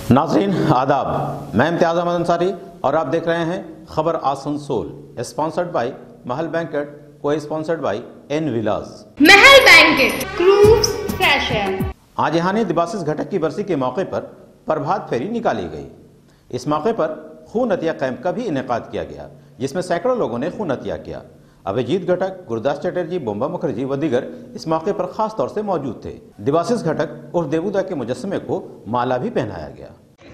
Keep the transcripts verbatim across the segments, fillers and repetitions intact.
नाज़रीन आदाब, मैं इम्तियाज़ अहमद अंसारी और आप देख रहे हैं खबर Asansol, sponsored by Mahal banquet, co-sponsored by N Vilas. Mahal banquet cruise fresh air. आज यहाँ दिबासिस घटक की बरसी के मौके पर प्रभात फेरी निकाली गई। इस मौके पर खून अतिया कैंप का भी इनेकाद किया गया, जिसमें सैकड़ों लोगों ने खून अतिया किया। अभिजीत घटक, गुरदास चटर्जी, बोम्बा मुखर्जी व दीगर इस मौके पर खास तौर से मौजूद थे। दिबासिस घटक और देवुदा के मुजस्समे को माला भी पहनाया गया।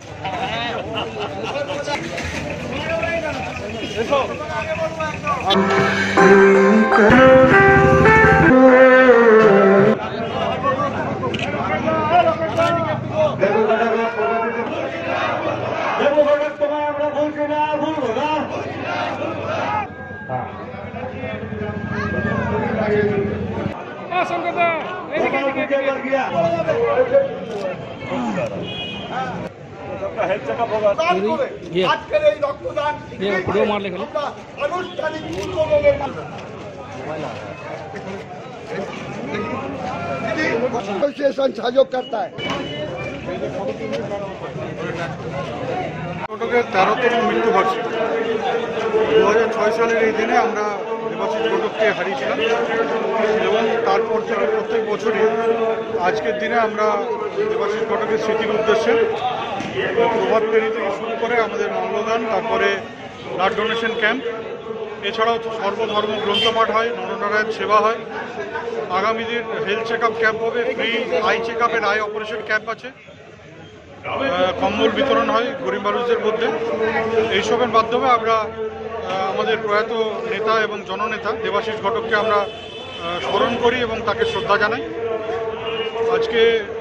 हेल्थ चेकअप होगा ये आज के लिए रक्तदान ये वीडियो मार लेंगे अनुष्ठानिक एसोसिएशन सहयोग करता है। ঘটকের তেরোতম মৃত্যুবার্ষিকী দু হাজার ছয় সালের এই দিনে আমরা দেবাশিস ঘটককে হারিয়েছিলাম এবং তারপর থেকে প্রত্যেক বছরই আজকের দিনে আমরা দেবাশিস ঘটকের স্মৃতির উদ্দেশ্যে প্রভাত ফেরি থেকে শুরু করে আমাদের মঙ্গলদান, তারপরে ব্লাড ডোনেশন ক্যাম্প, এছাড়াও সর্বধর্ম গ্রন্থপাঠ হয়, নরনারায়ণ সেবা হয়। আগামী দিন হেলথ চেক আপ ক্যাম্প হবে, ফ্রি আই চেক আপের আই অপারেশন ক্যাম্প আছে, কম্বল বিতরণ হয় গরিব মানুষদের মধ্যে। এইসবের মাধ্যমে আমরা আমাদের প্রয়াত নেতা এবং জননেতা দেবাশিস ঘটককে আমরা স্মরণ করি এবং তাকে শ্রদ্ধা জানাই। আজকে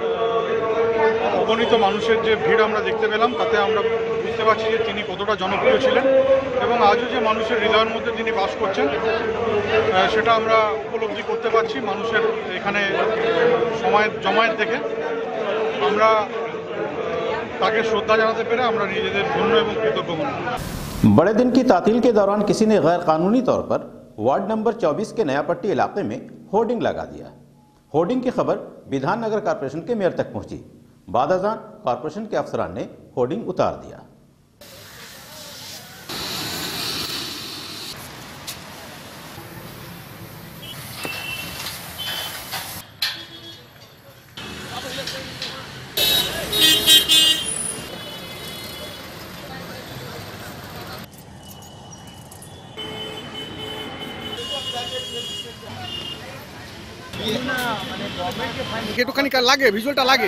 অগণিত মানুষের যে ভিড় আমরা দেখতে পেলাম, তাতে আমরা বুঝতে পারছি যে তিনি কতটা জনপ্রিয় ছিলেন এবং আজও যে মানুষের হৃদয়ের মধ্যে তিনি বাস করছেন সেটা আমরা উপলব্ধি করতে পারছি মানুষের এখানে সময় জমায়েত দেখে। আমরা ताकि श्रद्धा जनाते पेरे हमरा निजेदेर धन्य एवं कृतज्ञ मने। बड़े दिन की तातील के दौरान किसी ने गैर कानूनी तौर पर वार्ड नंबर चौबीस के नया पट्टी इलाके में होर्डिंग लगा दिया। होर्डिंग की खबर विधाननगर कॉर्पोरेशन के मेयर तक पहुंची। बाद अज़ान कॉर्पोरेशन के अफसरान ने होर्डिंग उतार दिया। একটুখানি লাগে ভিজুয়ালটা লাগে।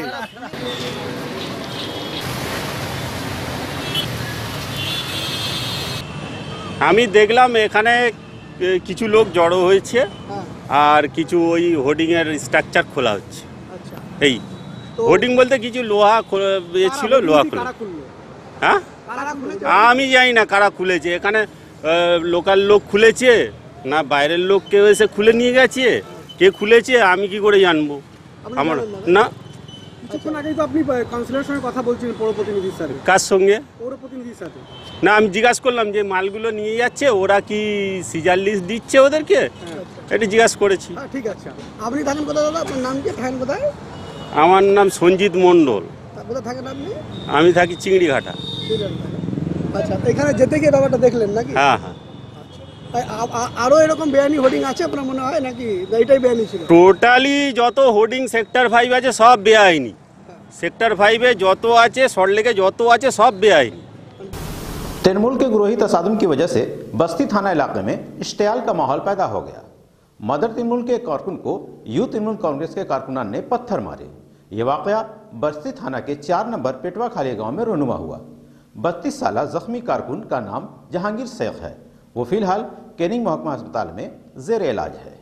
আমি দেখলাম এখানে কিছু লোক জড়ো হয়েছে আর কিছু ওই হোর্ডিং এর স্ট্রাকচার খোলা হচ্ছে। এই হোর্ডিং বলতে কিছু লোহা ছিল, লোহা খোলা। হ্যাঁ আমি জানি না কারা খুলেছে, এখানে লোকাল লোক খুলেছে না বাইরের লোক কেউ এসে খুলে নিয়ে গেছে, কে খুলেছে আমি কি করে জানবো? আমার না কিছুক্ষণ আগেই তো আপনি কাউন্সিলরের সঙ্গে কথা বলছিলেন, পৌর প্রতিনিধির সাথে। কার সঙ্গে? পৌর প্রতিনিধির সাথে। না আমি জিজ্ঞাসা করলাম যে মালগুলো নিয়ে যাচ্ছে ওরা কি সিজার লিস্ট দিচ্ছে ওদেরকে, এটা জিজ্ঞাসা করেছি। ঠিক আছে, আপনি থাকেন কোথায় দাদা? আপনার নাম কি, থাকেন কোথায়? আমার নাম সঞ্জিত মণ্ডল। কোথায় থাকেন আপনি? আমি থাকি চিংড়িঘাটা। আচ্ছা, এখানে যেতে গিয়ে ব্যাপারটা দেখলেন নাকি? হ্যাঁ হ্যাঁ। আরো এরকম বেআইনি হোর্ডিং আছে আপনার মনে হয় নাকি এইটাই বেআইনি ছিল? টোটালি যত হোর্ডিং সেক্টর ফাইভ আছে সব বেআইনি। सेक्टर फाइव है जो तो आचे सॉल्टलेके जो तो आचे सब बेआईनी। तृणमूल के गुरोही तसादुम की वजह से बस्ती थाना इलाके में इश्तियाल का माहौल पैदा हो गया। मदर तृणमूल के कारकुन को यूथ तृणमूल कांग्रेस के कारकुनान ने पत्थर मारे। ये वाकया बस्ती थाना के चार नंबर पेटवा खाली गांव में रोनुमा हुआ। बत्तीस साल जख्मी कारकुन का नाम जहांगीर शेख है। वो फिलहाल कैनिंग महकमा अस्पताल में जेर इलाज है।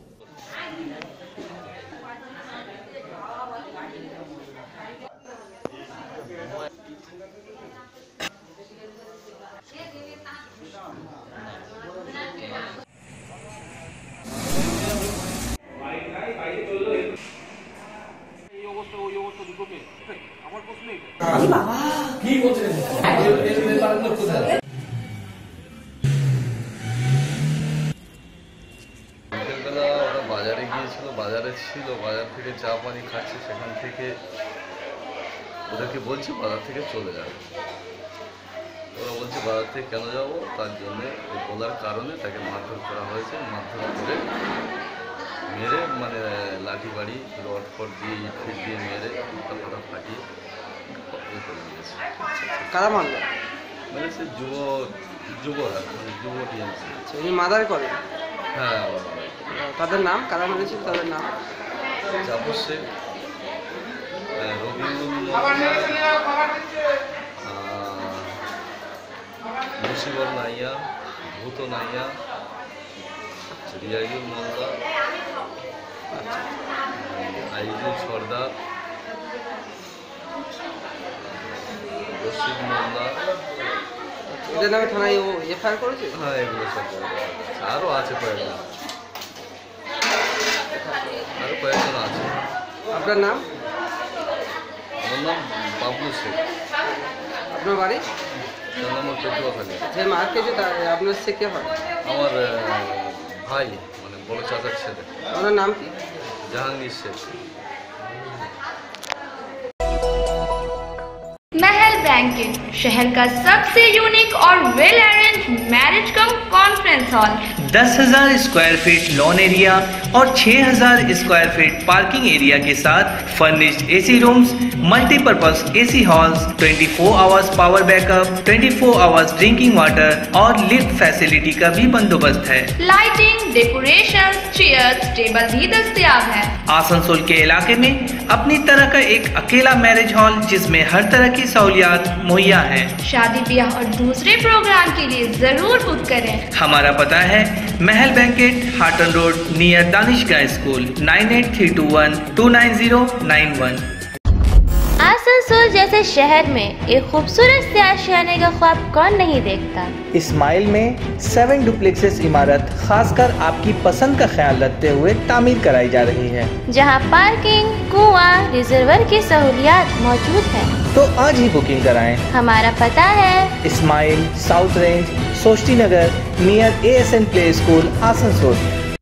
বাজারে গিয়েছিল, বাজারে ছিল, বাজার থেকে চা পানি খাচ্ছে, সেখান থেকে ওদেরকে বলছি বাজার থেকে চলে যাবে। ওরা বলছে বাজার থেকে কেন যাবো, তার জন্যে বলার কারণে তাকে মারধর করা হয়েছে। মারধর করে মেরে মানে লাঠি বাড়ি রড ফট দিয়ে ইট ফিট দিয়ে মেরে মাথা ফাটা ফাটিয়ে ইয়ে করে দিয়েছে। কারা মারলো? মানে সে যুব যুবরা মানে যুব টিএমসি। আচ্ছা, উনি মাদার করে? হ্যাঁ, আমার তাদের নাম কারা মেরেছিল? তাদের নাম জাফর শেখ, রবীন্দ্র মুশিবর নাইয়া, ভূত নাইয়া, রিয়াজুল মোল্লা, আইজুল সর্দার, রশিদ মোল্লা। এদের নামে থানায় ও এফআইআর করেছে? হ্যাঁ, এগুলো সব আরও আছে কয়েকজন, আরও কয়েকজন আছে। আপনার নাম? আমার নাম বাবলু শেখ। আপনার বাড়ি? তার নাম পেটুয়াখালী। যে মার খেয়েছে তার আপনার সে কে হয়? আমার ভাই, মানে বড় চাচার ছেলে। ওনার নাম কি? জাহাঙ্গীর শেখ। महल बैंकेट, शहर का सबसे यूनिक और well arrange marriage cum conference hall. दस हजार स्क्वायर फीट लॉन एरिया और छह हजार स्क्वायर फीट पार्किंग एरिया के साथ furnished AC rooms, multipurpose AC halls, चौबीस आवर्स पावर बैकअप, चौबीस आवर्स ड्रिंकिंग वाटर और लिफ्ट फैसिलिटी का भी बंदोबस्त है। लाइटिंग, डेकोरेशन, चेयर्स, टेबल भी दस्तयाब है। आसनसोल के इलाके में अपनी तरह का एक अकेला मैरिज हॉल जिसमें हर तरह की सहूलियात मुहैया है। शादी ब्याह और दूसरे प्रोग्राम के लिए जरूर बुक करें। हमारा पता है Mahal banquet, Hatan road, near Danishgah school, nine eight three two one two nine zero nine one. Asansol जैसे शहर में एक खूबसूरत सियासी आने का ख्वाब कौन नहीं देखता। इस्माइल में सेवन डुप्लेक्सेस इमारत खासकर आपकी पसंद का ख्याल रखते हुए तामीर कराई जा रही है, जहां पार्किंग, कुआं, रिजर्वर की सहूलियात मौजूद है। तो आज ही बुकिंग कराएं। हमारा पता है Ismail, south range, Shashthi Nagar, near A S N play school, Asansol.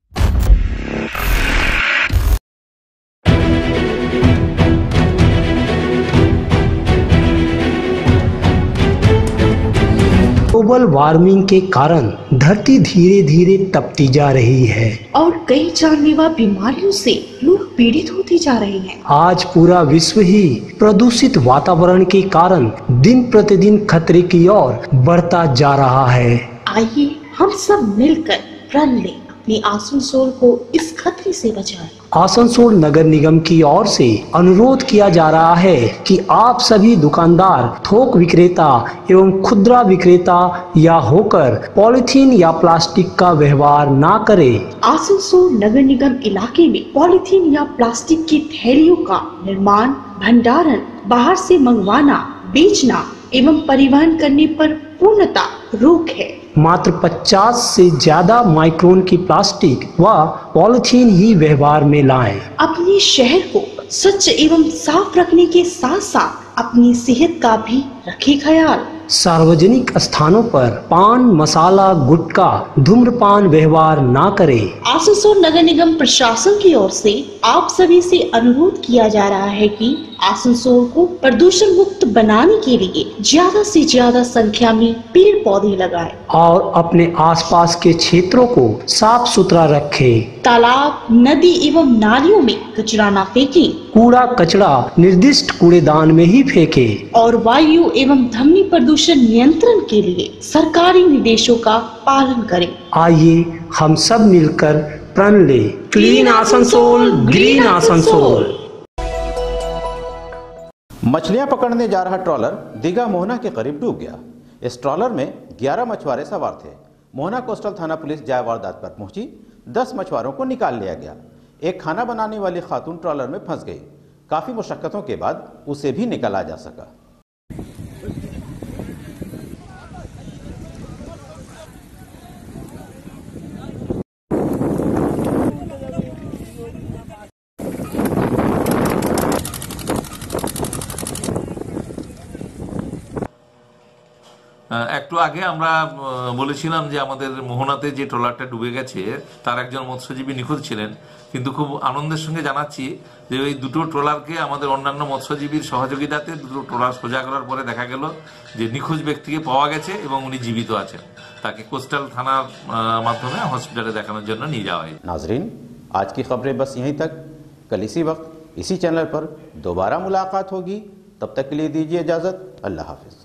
Global warming के कारण धरती धीरे धीरे तपती जा रही है और कई जानलेवा बीमारियों से लोग पीड़ित होते जा रहे हैं। आज पूरा विश्व ही प्रदूषित वातावरण के कारण दिन प्रतिदिन खतरे की ओर बढ़ता जा रहा है। आइए हम सब मिलकर प्रण लें, अपने आसनसोल को इस खतरे से बचाएं। आसनसोल नगर निगम की ओर से अनुरोध किया जा रहा है कि आप सभी दुकानदार, थोक विक्रेता एवं खुदरा विक्रेता या होकर पॉलिथीन या प्लास्टिक का व्यवहार ना करें। आसनसोल नगर निगम इलाके में पॉलिथीन या प्लास्टिक की थैलियों का निर्माण, भंडारण, बाहर से मंगवाना, बेचना एवं परिवहन करने पर पूर्णतः रोक है। मात्र पचास से ज्यादा माइक्रोन की प्लास्टिक व पॉलिथीन ही व्यवहार में लाएं। अपने शहर को स्वच्छ एवं साफ रखने के साथ साथ अपनी सेहत का भी रखें ख्याल। सार्वजनिक स्थानों पर पान मसाला गुटखा धूम्रपान व्यवहार ना करें। आसनसोल नगर निगम प्रशासन की ओर से आप सभी से अनुरोध किया जा रहा है कि आसनसोल को प्रदूषण मुक्त बनाने के लिए ज्यादा से ज्यादा संख्या में पेड़ पौधे लगाएं और अपने आसपास के क्षेत्रों को साफ सुथरा रखें। तालाब, नदी एवं नालियों में कचरा न फेंकें। कूड़ा कचरा निर्दिष्ट कूड़ेदान में ही फेंकें और वायु एवं ध्वनि प्रदूषण नियंत्रण के लिए सरकारी निर्देशों का पालन करें। आइए हम सब मिलकर प्रण लें। Clean Asansol, green Asansol. मछलियां पकड़ने जा रहा ट्रॉलर दीघा मोहना के करीब डूब गया। इस ट्रॉलर में ग्यारह मछुआरे सवार थे। मोहना कोस्टल थाना पुलिस जाए वारदात पर पहुंची, दस मछुआरों को निकाल लिया गया। एक खाना बनाने वाली खातून ट्रॉलर में फंस गई। काफी मुशक्कतों के बाद उसे भी निकाला जा सका। একটু আগে আমরা বলেছিলাম যে আমাদের মোহনাতে যে ট্রলারটা ডুবে গেছে তার একজন মৎস্যজীবী নিখোঁজ ছিলেন, কিন্তু খুব আনন্দের সঙ্গে জানাচ্ছি যে ওই দুটো ট্রলারকে আমাদের অন্যান্য মৎস্যজীবীর সহযোগিতাতে দুটো ট্রলার সোজা করার পরে দেখা গেল যে নিখোঁজ ব্যক্তিকে পাওয়া গেছে এবং উনি জীবিত আছেন। তাকে কোস্টাল থানার মাধ্যমে হসপিটালে দেখানোর জন্য নিয়ে যাওয়া হয়। नाज़रीन, आज की खबरें बस यहीं तक। कल इसी वक्त इसी चैनल पर दोबारा मुलाकात होगी। तब तक के लिए दीजिए इजाज़त। अल्लाह हाफिज़।